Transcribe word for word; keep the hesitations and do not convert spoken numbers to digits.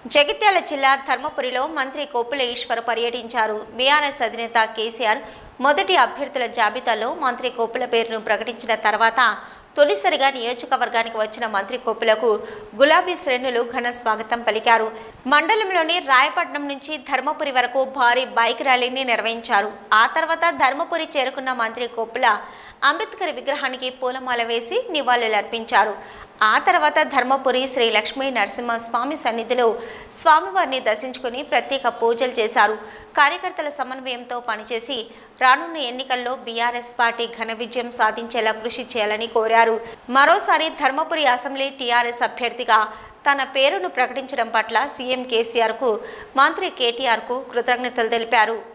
జగిత్యాల జిల్లా ధర్మపురిలో మంత్రి కొప్పుల ఈశ్వర్ పర్యటించారు. బీఆర్ఎస్ అధినేత కేసీఆర్ మొదటి అభ్యర్థుల జాబితాలో మంత్రి కొప్పుల పేరును ప్రకటించిన తర్వాత తొలిసారిగా నియోజకవర్గానికి వచ్చిన మంత్రి కొప్పులకు గులాబీ శ్రేణులు ఘన స్వాగతం పలికారు. మండలంలోని రాయపట్నం నుంచి ధర్మపురి వరకు భారీ బైక్ ర్యాలీని నిర్వహించారు. ఆ తర్వాత ధర్మపురి చేరుకున్న మంత్రి కొప్పుల అంబేద్కర్ విగ్రహానికి పూలమాల వేసి నివాళులర్పించారు. ఆ తర్వాత ధర్మపురి శ్రీ లక్ష్మీ నరసింహస్వామి సన్నిధిలో స్వామివారిని దర్శించుకుని ప్రత్యేక పూజలు చేశారు. కార్యకర్తల సమన్వయంతో పనిచేసి రానున్న ఎన్నికల్లో బీఆర్ఎస్ పార్టీ ఘన విజయం సాధించేలా కృషి చేయాలని కోరారు. మరోసారి ధర్మపురి అసెంబ్లీ టీఆర్ఎస్ అభ్యర్థిగా తన పేరును ప్రకటించడం పట్ల సీఎం కేసీఆర్కు మంత్రి కేటీఆర్కు కృతజ్ఞతలు తెలిపారు.